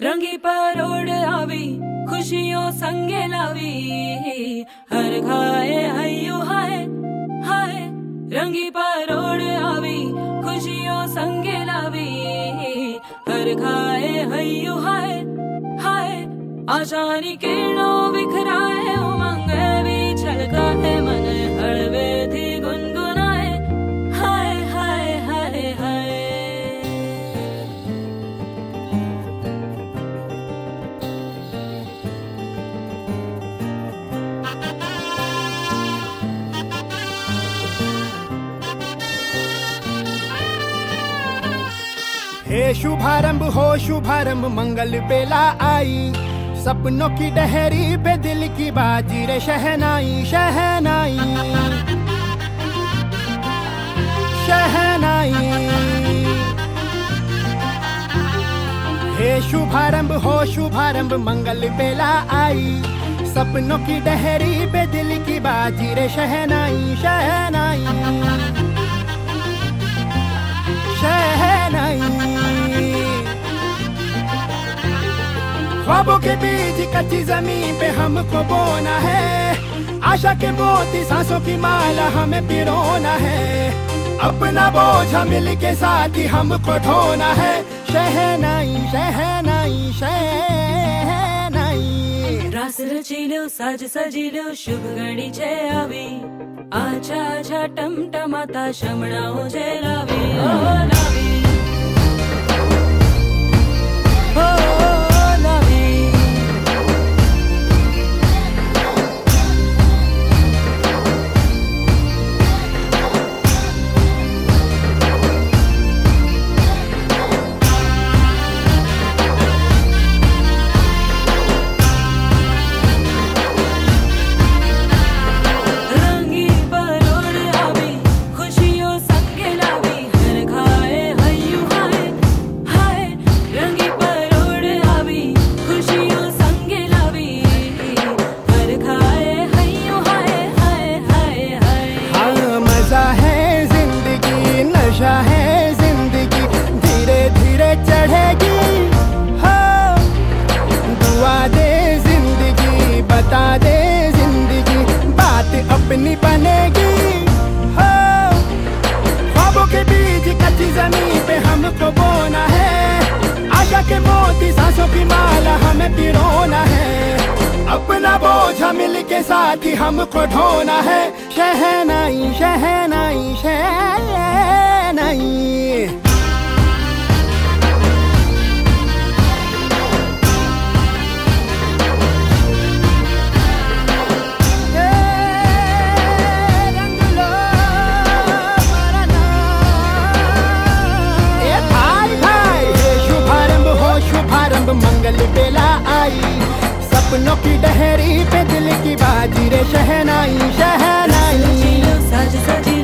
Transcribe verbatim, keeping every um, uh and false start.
रंगी परोड़ आवी खुशियों संगे लावी, हर खाए हयू हाय हाय। रंगी परोड़ आवी खुशियों संगे लावी, हर खाए हयू हाय हाय। आशानी किरणों बिखराए उमंग भी छलका है मन, हड़वे थी गुनगुनाए हाय हाय हाय हाय। हे शुभारंभ हो शुभारंभ मंगल बेला आई, सपनों की डहरी पे दिल की बाजी रे शहनाई शहनाई शहनाई। हे शुभारंभ हो शुभारंभ मंगल बेला आई, सपनों की डहरी पे दिल की बाजी रे शहनाई शहनाई शहनाई। ख्वाबों के बीज कच्ची जमीन पे हमको बोना है, आशा के मोती सांसों की माला हमें पिरोना है। अपना बोझ मिल के साथ ही हमको ढोना है, शहनाई शहनाई शहनाई। रास रचिलो साज सजिलो शुभ घड़ी छे आवी, आछा आछा टमटमाता शमणाओ जे लावी ओ लावी ओ लावी। अपनी बनेगी हो, ख्वाबों के बीज कच्ची जमीन पे हमको बोना है, आशा के मोती सांसों की माला हमें पिरोना है। अपना बोझ मिल के साथ ही हमको ढोना है, शहनाई शहनाई शहनाई। मंगल बेला आई, सपनों की डहरी पे दिल की बाजी रे शहनाई शहनाई। साज सजी